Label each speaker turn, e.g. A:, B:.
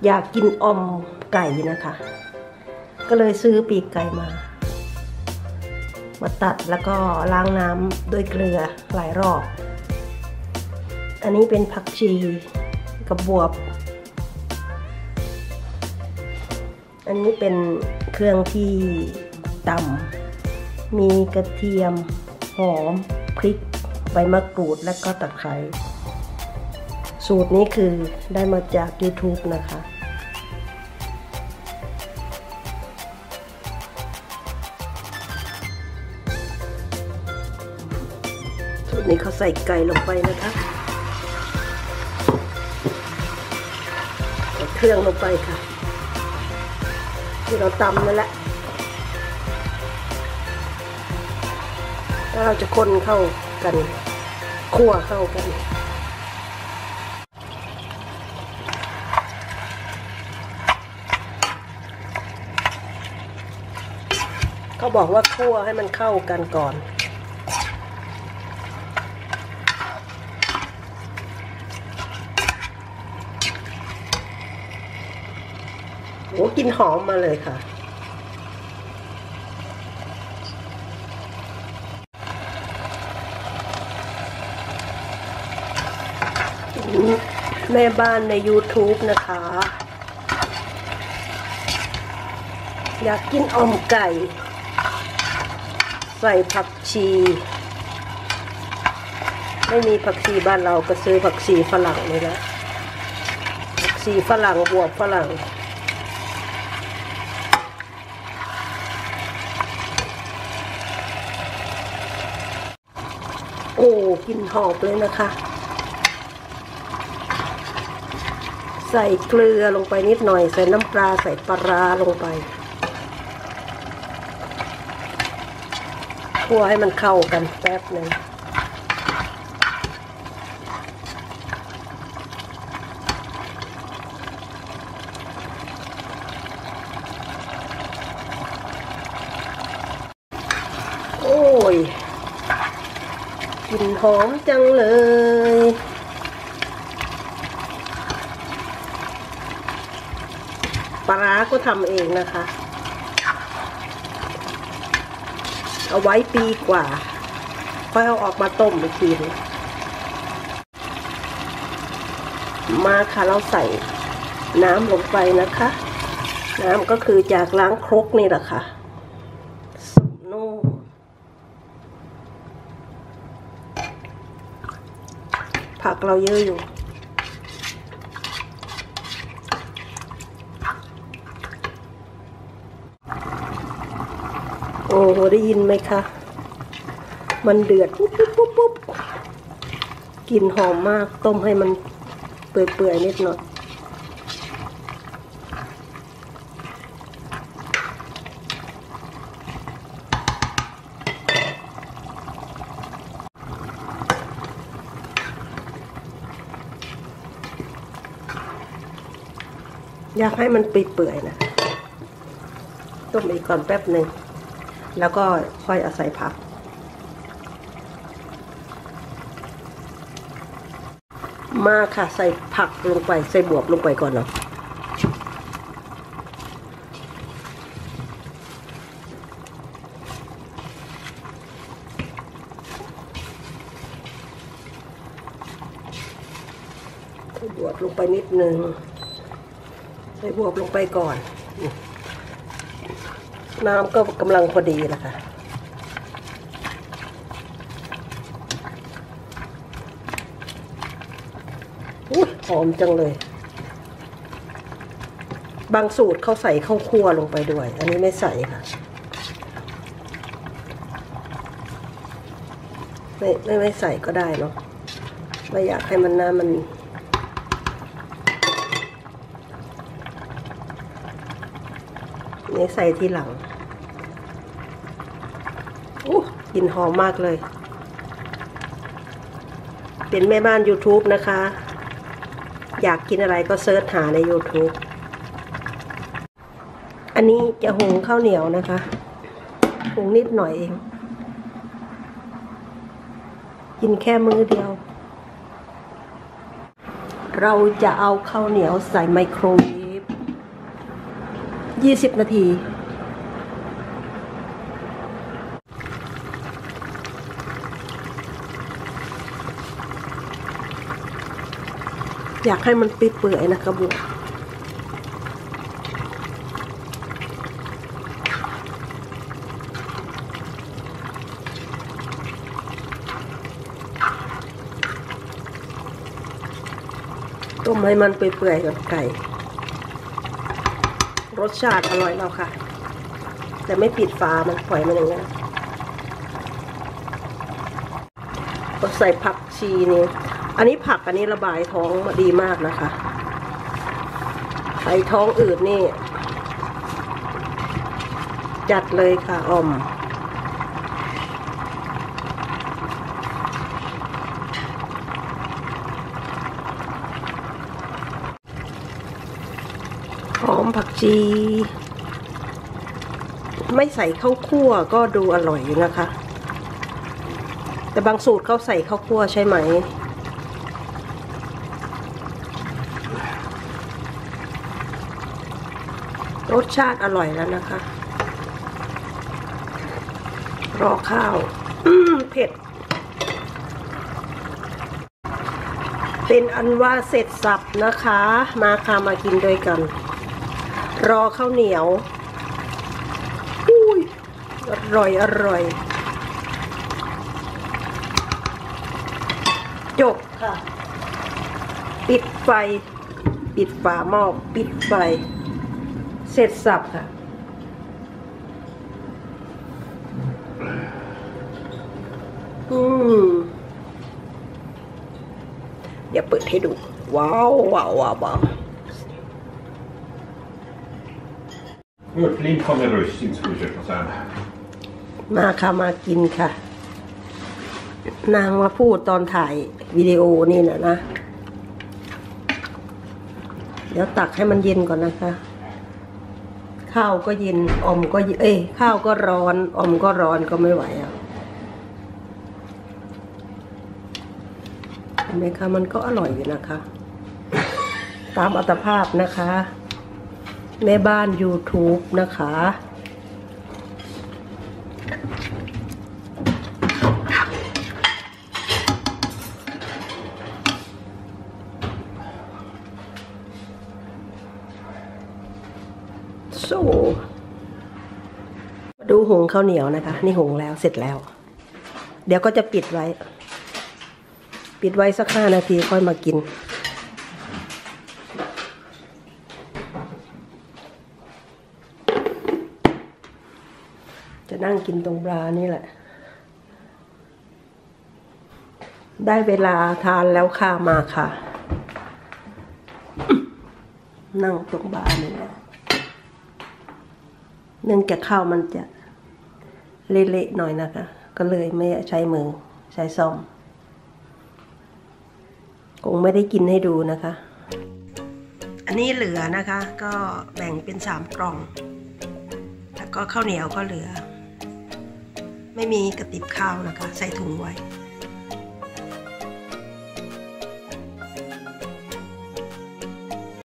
A: อยากกินอ่อมไก่นะคะก็เลยซื้อปีกไก่มาตัดแล้วก็ล้างน้ำด้วยเกลือหลายรอบอันนี้เป็นผักชีกับบวบอันนี้เป็นเครื่องที่ตำมีกระเทียมหอมพริกใบมะกรูดและก็ตะไคร้สูตรนี้คือได้มาจาก YouTube นะคะสูตรนี้เขาใส่ไก่ลงไปนะคะใส่เครื่องลงไปค่ะที่เราตำนั่นแหละแล้วเราจะคนเข้ากันคั่วเข้ากันเขาบอกว่าคั่วให้มันเข้ากันก่อนโอ้กลิ่นหอมมาเลยค่ะแม่บ้านใน YouTube นะคะอยากกินอ่อมไก่ใส่ผักชีไม่มีผักชีบ้านเราก็ซื้อผักชีฝรั่งเลยนะผักชีฝรั่งบวบฝรั่งโอ้กลิ่นหอมเลยนะคะใส่เกลือลงไปนิดหน่อยใส่น้ำปลาใส่ปลาร้าลงไปคั่วให้มันเข้ากันแป๊บหนึ่งโอ้ยกลิ่นหอมจังเลยปลาร้าก็ทำเองนะคะเอาไว้ปีกว่าค่อยเอาออกมาต้มอีกทีนึงมาค่ะเราใส่น้ำลงไปนะคะน้ำก็คือจากล้างครกนี่แหละค่ะสุกนุ่มผักเราเยอะอยู่โอ้โหได้ยินไหมคะมันเดือดปุ๊บปุ๊บปุ๊บปุ๊บกลิ่นหอมมากต้มให้มันเปื่อยๆนิดหน่อยอยากให้มันเปื่อยๆนะต้มอีกก่อนแป๊บหนึ่งแล้วก็ค่อยเอาใส่ผักมาค่ะใส่ผักลงไปใส่บวบลงไปก่อนเนาะใส่บวบลงไปนิดนึงใส่บวบลงไปก่อนน้ำก็กำลังพอดีนะคะหอมจังเลยบางสูตรเขาใส่ข้าวคั่วลงไปด้วยอันนี้ไม่ใส่ค่ะไม่ใส่ก็ได้เนาะไม่อยากให้มันน้ำมันนี่ใส่ทีหลังกลิ่นหอมมากเลยเป็นแม่บ้าน YouTube นะคะอยากกินอะไรก็เซิร์ชหาใน YouTube อันนี้จะหุงข้าวเหนียวนะคะหุงนิดหน่อยเองกินแค่มื้อเดียว เราจะเอาข้าวเหนียวใส่ไมโครเวฟ 20 นาที อยากให้มันเปื่อยๆนะคะบัวต้มให้มันเปื่อยๆกับไก่รสชาติอร่อยแล้วค่ะแต่ไม่ปิดฝามันปล่อยมันอย่างนั้นก็ใส่ผักชีนี่อันนี้ผักอันนี้ระบายท้องมาดีมากนะคะใส่ท้องอืดนี่จัดเลยค่ะอมหอมผักชีไม่ใส่ข้าวคั่วก็ดูอร่อยอยู่นะคะแต่บางสูตรเขาใส่ข้าวคั่วใช่ไหมรสชาติอร่อยแล้วนะคะรอข้าวเผ็ดเป็นอันว่าเสร็จสับนะคะมาค่ะมากินด้วยกันรอข้าวเหนียวอุ้ยอร่อยอร่อยจบค่ะปิดไฟปิดฝาหม้อปิดไฟเสร็จสับค่ะเดี๋ยวเปิดให้ดูว้าวว้าวว้าวว้าว
B: Ulf Lindholm med russin ska vi köpa sen.
A: มาค่ะมากินค่ะนางมาพูดตอนถ่ายวิดีโอนี่นะ เดี๋ยวตักให้มันเย็นก่อนนะคะข้าวก็เย็นอมก็ข้าวก็ร้อนอมก็ร้อนก็ไม่ไหวอ่ะเห็นไหมคะมันก็อร่อยอยู่นะคะตามอัตภาพนะคะแม่บ้าน YouTube นะคะดูหุงข้าวเหนียวนะคะนี่หุงแล้วเสร็จแล้วเดี๋ยวก็จะปิดไว้สัก5 นาทีค่อยมากินจะนั่งกินตรงปลานี่แหละได้เวลาทานแล้วค่ะมาค่ะนั่งตรงปลานี่แหละเนื่องจากข้าวมันจะเละๆหน่อยนะคะก็เลยไม่ใช้มือใช้ซ่อมคงไม่ได้กินให้ดูนะคะอันนี้เหลือนะคะก็แบ่งเป็น3 กล่องแล้วก็ข้าวเหนียวก็เหลือไม่มีกระติบข้าวนะคะใส่ถุงไว้